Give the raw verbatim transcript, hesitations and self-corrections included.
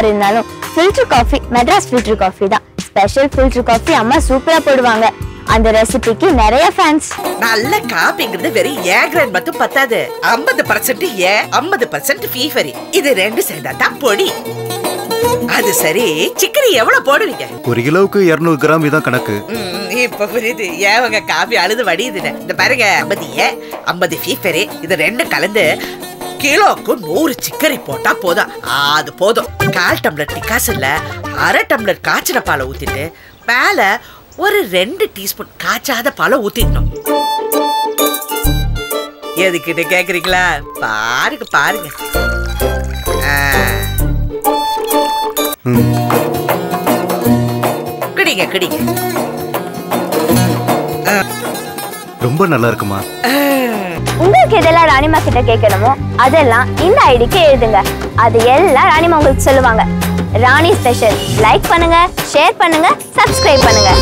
யார் இருந்தாலும் filter coffee Madras filter coffee தான். ஸ்பெஷல் ஃபில்டர் காஃபி அம்மா சூப்பரா போடுவாங்க. அந்த ரெசிபிக்கு நிறைய ஃபேன்ஸ். நல்ல காபிங்கிறது வெறும் ஏ கிரேட் மட்டும் பத்தாது. ஐம்பது பர்சன்ட் ஏ ஐம்பது பர்சன்ட் ஃபீவரி. இது ரெண்டு சேர்ந்தா தான் பொடி. அது சரி, சிக்கரி எவ்வளவு போடுவீங்க? ஒரு கிலோவுக்கு இருநூறு கிராம் இதான் கணக்கு. இப்ப புரியுது ஏன் உங்க காபி அழுது வடியுதுன்னு. இந்த பாருங்க, ஐம்பது ஏ ஐம்பது ஃபீவரி இது ரெண்டு கலந்து கிலோக்கு நூறு சிக்கரி போட்டா போதும். அது போதும். கால் டம்ளர் டிகாசன்ல அரை டம்ளர் காய்ச்சின பாலை ஊத்திட்டு மேல ஒரு ரெண்டு டீஸ்பூன் காய்ச்சாத பாலை ஊத்திடணும். எதுக்கிட்ட கேக்குறீங்களா? பாருங்க பாருங்க. கிடிங்க கிடிங்க. ரொம்ப நல்லா இருக்குமா? உங்களுக்கு எதெல்லாம் ராணிமா கிட்ட கேட்கணுமோ அதெல்லாம் இந்த ஐடிக்கு எழுதுங்க. அது எல்லாம் ராணிமா உங்களுக்கு சொல்லுவாங்க. ராணி ஸ்பெஷல் லைக் பண்ணுங்க, ஷேர் பண்ணுங்க, சப்ஸ்கிரைப் பண்ணுங்க.